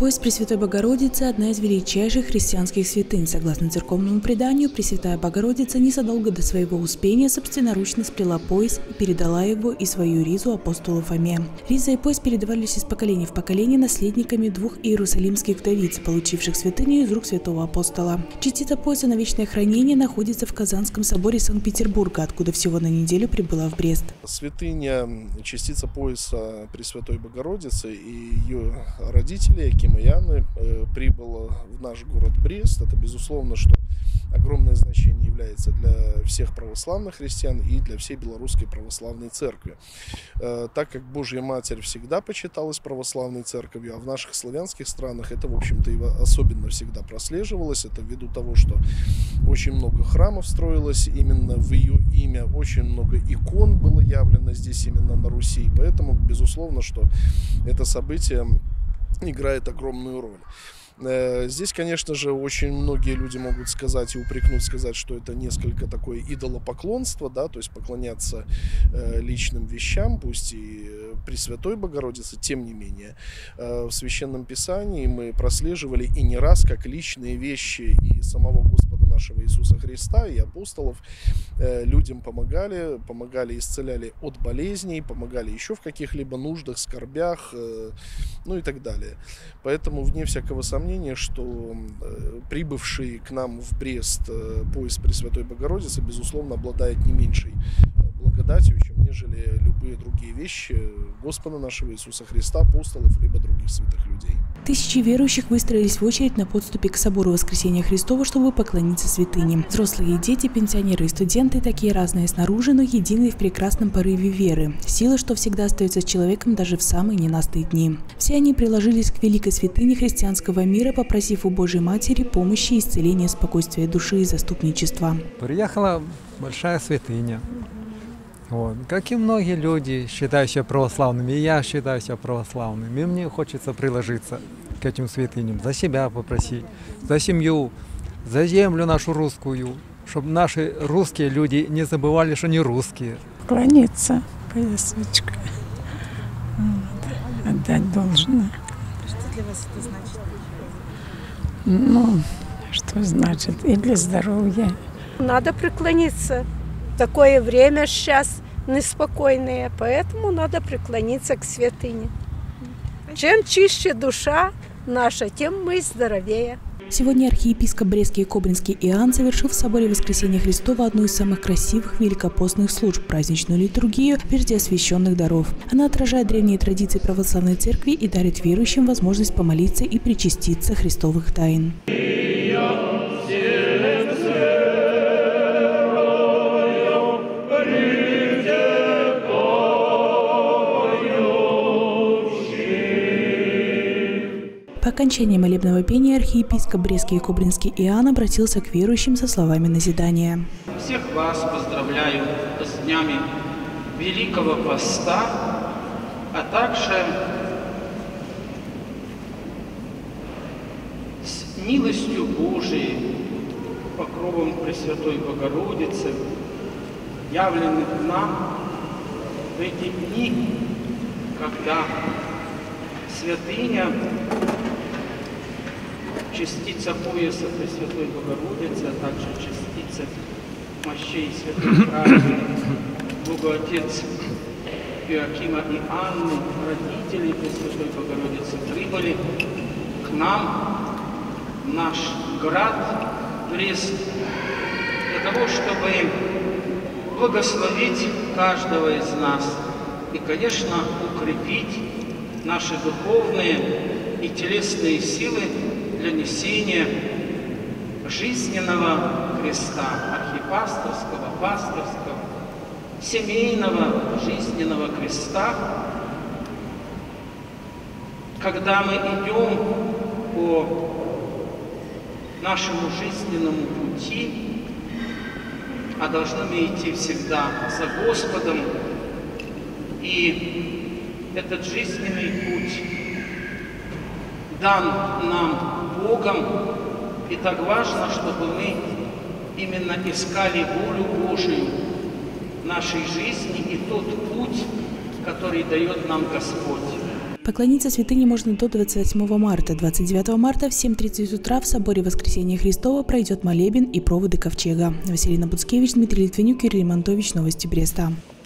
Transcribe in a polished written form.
Поезд Пресвятой Богородицы – одна из величайших христианских святынь. Согласно церковному преданию, Пресвятая Богородица незадолго до своего успения собственноручно сплела пояс и передала его и свою ризу апостолу Фоме. Риза и пояс передавались из поколения в поколение наследниками двух иерусалимских вдовиц, получивших святыню из рук святого апостола. Частица пояса на вечное хранение находится в Казанском соборе Санкт-Петербурга, откуда всего на неделю прибыла в Брест. Святыня, частица пояса Пресвятой Богородицы и ее родители, Яким и Яны, прибыла в наш город Брест. Это, безусловно, что огромное значение является для всех православных христиан и для всей Белорусской православной церкви. Так как Божья Матерь всегда почиталась православной церковью, а в наших славянских странах это, в общем-то, особенно всегда прослеживалось. Это ввиду того, что очень много храмов строилось именно в ее имя, очень много икон было явлено здесь именно на Руси. Поэтому, безусловно, что это событие играет огромную роль. Здесь, конечно же, очень многие люди могут сказать и упрекнуть, сказать, что это несколько такое идолопоклонство, да, то есть поклоняться личным вещам, пусть и Пресвятой Богородице, тем не менее. В Священном Писании мы прослеживали и не раз, как личные вещи и самого Господа нашего Иисуса Христа, и апостолов людям помогали, исцеляли от болезней, помогали еще в каких-либо нуждах, скорбях, ну и так далее. Поэтому, вне всякого сомнения, что прибывший к нам в Брест поезд Пресвятой Богородицы, безусловно, обладает не меньшей благодатью, чем нежели любые другие вещи Господа нашего Иисуса Христа, апостолов, либо других святых людей. Тысячи верующих выстроились в очередь на подступе к собору Воскресения Христова, чтобы поклониться святыне. Взрослые дети, пенсионеры и студенты, такие разные снаружи, но единые в прекрасном порыве веры. Сила, что всегда остается с человеком даже в самые ненастные дни. Все они приложились к великой святыне христианского мира, попросив у Божьей Матери помощи, исцеления, спокойствия души и заступничества. Приехала большая святыня. Вот. Как и многие люди, считаю себя православными, и я считаю себя православным, и мне хочется приложиться к этим святыням, за себя попросить, за семью, за землю нашу русскую, чтобы наши русские люди не забывали, что они русские. Кланяться, поясочка, вот. Отдать должное. Что для вас это значит? Ну, что значит? И для здоровья. Надо преклониться. Такое время сейчас неспокойное, поэтому надо преклониться к святыне. Чем чище душа наша, тем мы здоровее. Сегодня архиепископ Брестский и Кобринский Иоанн совершил в соборе Воскресения Христова одну из самых красивых великопостных служб – праздничную литургию преждеосвященных даров. Она отражает древние традиции православной церкви и дарит верующим возможность помолиться и причаститься христовых тайн. По окончании молебного пения архиепископ Брестский и Кобринский Иоанн обратился к верующим со словами назидания. Всех вас поздравляю с днями Великого Поста, а также с милостью Божией, покровом Пресвятой Богородицы, явленных нам в эти дни, когда святыня, частица пояса Пресвятой Богородицы, а также частица мощей святых праведных, Богу Отец Иоакима и Анны, родители Пресвятой Богородицы, прибыли к нам в наш град Брест для того, чтобы благословить каждого из нас и, конечно, укрепить наши духовные и телесные силы для несения жизненного креста, архипасторского, пасторского, семейного жизненного креста, когда мы идем по нашему жизненному пути, а должны мы идти всегда за Господом, и этот жизненный путь дан нам Богом, и так важно, чтобы мы именно искали волю Божию в нашей жизни и тот путь, который дает нам Господь. Поклониться святыне можно до 28 марта. 29 марта в 7:30 утра в соборе Воскресения Христова пройдет молебен и проводы ковчега. Василина Буцкевич, Дмитрий Литвинюк, Юрий Ремонтович. Новости Бреста.